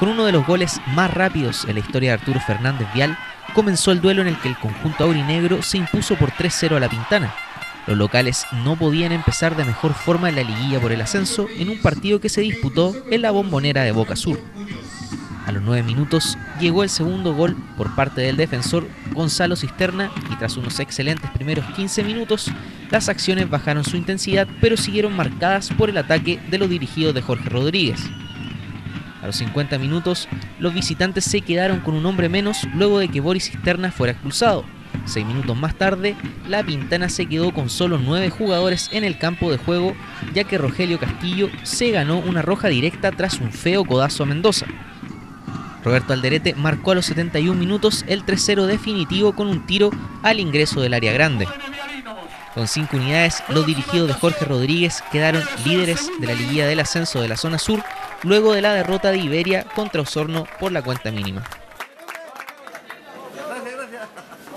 Con uno de los goles más rápidos en la historia de Arturo Fernández Vial, comenzó el duelo en el que el conjunto aurinegro se impuso por 3-0 a La Pintana. Los locales no podían empezar de mejor forma en la liguilla por el ascenso en un partido que se disputó en la Bombonera de Boca Sur. A los 9 minutos llegó el segundo gol por parte del defensor Gonzalo Cisterna y tras unos excelentes primeros 15 minutos, las acciones bajaron su intensidad pero siguieron marcadas por el ataque de los dirigidos de Jorge Rodríguez. A los 50 minutos, los visitantes se quedaron con un hombre menos luego de que Boris Cisterna fuera expulsado. 6 minutos más tarde, La Pintana se quedó con solo 9 jugadores en el campo de juego, ya que Rogelio Castillo se ganó una roja directa tras un feo codazo a Mendoza. Roberto Alderete marcó a los 71 minutos el 3-0 definitivo con un tiro al ingreso del área grande. Con 5 unidades, los dirigidos de Jorge Rodríguez quedaron líderes de la liguilla del ascenso de la zona sur, luego de la derrota de Iberia contra Osorno por la cuenta mínima.